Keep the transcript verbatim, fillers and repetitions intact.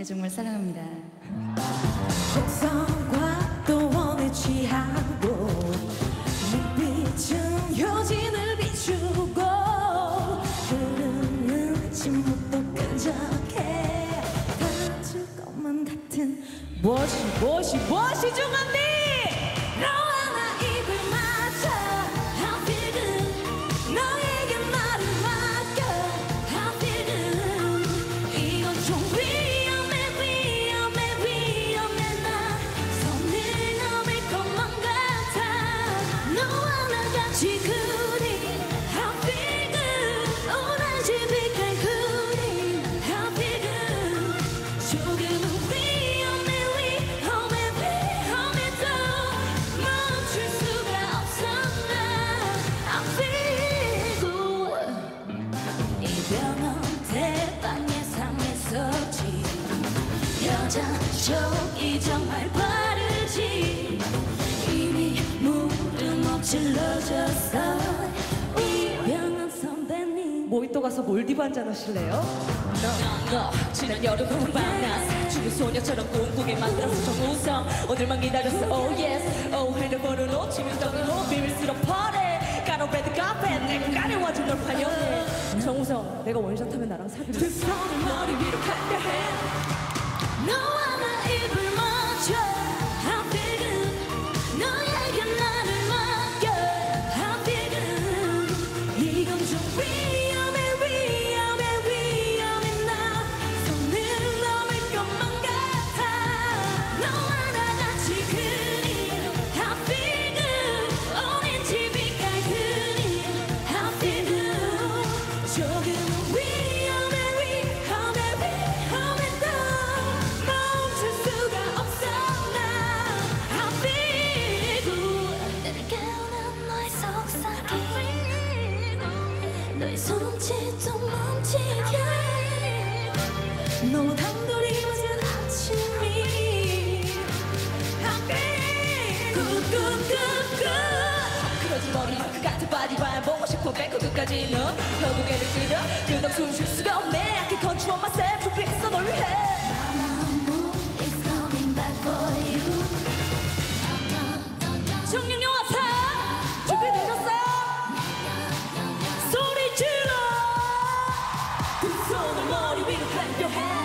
정말 사랑합니다. 속성과 또 원에 취하고 눈빛은 효진을 비추고 흐르는 침묵도 끈적해 닿을 것만 같은 무엇이 무엇이 무엇이 중한디 너와 나 입을 맞춰 I feel good 너에게 나를 맡겨 I feel good 이건 좀 위험해 위험해 위험해 나 손을 넘을 것만 같아 너와 나 같이 그린 I feel good 오렌지 빛깔 그린 I feel good 조금은 위험해 위험해 위험해도 멈출 수가 없어 나 I feel good 이병헌 대박 예상했었지 여자 쪽이 정말 빠르지 이미 물은 엎질러졌어 이병헌 선배님 모히또 가서 몰디브 한잔 하실래요? 너, 너 지난 여름 밤낮 죽은 소녀처럼 꿈꾸게 만들었어 정우성 오늘만 기다렸어 oh yes oh 핸드폰을 놓치면 떠들어 비밀스러운 party 까로 레드 카페 내가 가려워준 널 환영해 정우성, 내가 원샷 하면 나랑 사귈래? 두 손을 머리 위로 가려 해 너와 나 입을 맞춰 I feel good 너에게 나를 맡겨 I feel good 이건 좀 위험해 위험해 위험해 나 손을 넘을 것만 같아 너와 나 같이 그린 I feel good 오렌지 빛깔 그린 I feel good 조금은 위험해 위험해 위험해도 멈출 수가 없어 나 I feel good 나를 깨우는 너의 속삭임 너의 손짓도 멈추게 너무 단둘이 맞은 아침이 I feel good good good good 그러지 머리 그 같은 바디만 보고 싶어 뺏고 끝까지는 결국에는 끌어 그덕 숨쉴 수가 없네 I can control myself 준비했어 널 위해 It's coming back for you 청룡영화사 준비되셨어요? 소리 질러 두 손을 머리 위로 clap your hands